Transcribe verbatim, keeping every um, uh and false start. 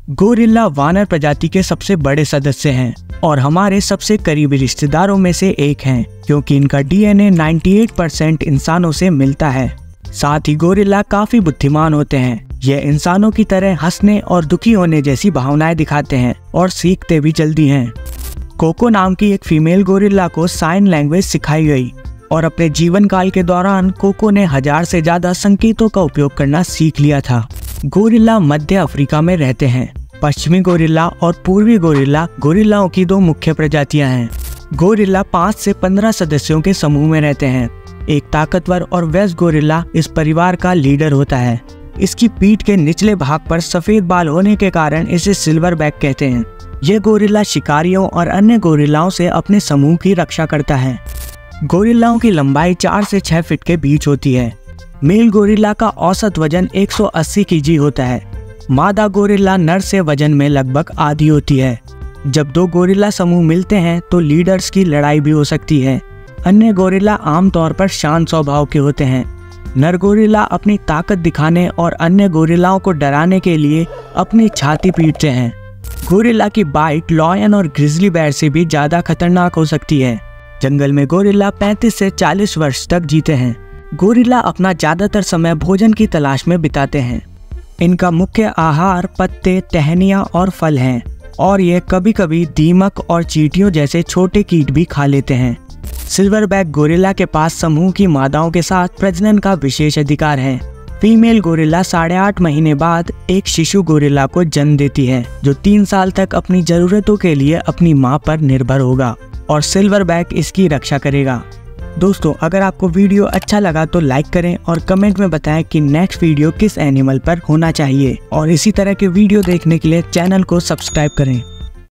Gorilla वानर प्रजाति के सबसे बड़े सदस्य हैं और हमारे सबसे करीबी रिश्तेदारों में से एक हैं, क्योंकि इनका डीएनए अट्ठानवे परसेंट इंसानों से मिलता है। साथ ही गोरिल्ला काफी बुद्धिमान होते हैं। यह इंसानों की तरह हंसने और दुखी होने जैसी भावनाएं दिखाते हैं और सीखते भी जल्दी हैं। कोको नाम की एक फीमेल गोरिल्ला को साइन लैंग्वेज सिखाई गई और अपने जीवन काल के दौरान कोको ने हजार से ज्यादा संकेतों का उपयोग करना सीख लिया था। गोरिल्ला मध्य अफ्रीका में रहते हैं। पश्चिमी गोरिल्ला और पूर्वी गोरिल्ला गोरिल्लाओं की दो मुख्य प्रजातियां हैं। गोरिल्ला पाँच से पंद्रह सदस्यों के समूह में रहते हैं। एक ताकतवर और व्यस्त गोरिल्ला इस परिवार का लीडर होता है। इसकी पीठ के निचले भाग पर सफेद बाल होने के कारण इसे सिल्वर बैक कहते हैं। यह गोरिल्ला शिकारियों और अन्य गोरिल्लाओं से अपने समूह की रक्षा करता है। गोरिल्लाओं की लंबाई चार से छह फीट के बीच होती है। मेल गोरिल्ला का औसत वजन एक सौ अस्सी केजी होता है। मादा गोरिल्ला नर से वजन में लगभग आधी होती है। जब दो गोरिल्ला समूह मिलते हैं तो लीडर्स की लड़ाई भी हो सकती है। अन्य गोरिल्ला आमतौर पर शांत स्वभाव के होते हैं। नर गोरिल्ला अपनी ताकत दिखाने और अन्य गोरिल्लाओं को डराने के लिए अपनी छाती पीटते हैं। गोरिल्ला की बाइट लॉयन और ग्रिजली बेयर से भी ज्यादा खतरनाक हो सकती है। जंगल में गोरिल्ला पैंतीस से चालीस वर्ष तक जीते हैं। गोरिल्ला अपना ज्यादातर समय भोजन की तलाश में बिताते हैं। इनका मुख्य आहार पत्ते, टहनियाँ और फल हैं और ये कभी कभी दीमक और चींटियों जैसे छोटे कीट भी खा लेते हैं। सिल्वरबैक गोरिल्ला के पास समूह की मादाओं के साथ प्रजनन का विशेष अधिकार है। फीमेल गोरिल्ला साढ़े आठ महीने बाद एक शिशु गोरिल्ला को जन्म देती है, जो तीन साल तक अपनी जरूरतों के लिए अपनी मां पर निर्भर होगा और सिल्वरबैक इसकी रक्षा करेगा। दोस्तों, अगर आपको वीडियो अच्छा लगा तो लाइक करें और कमेंट में बताएं कि नेक्स्ट वीडियो किस एनिमल पर होना चाहिए और इसी तरह के वीडियो देखने के लिए चैनल को सब्सक्राइब करें।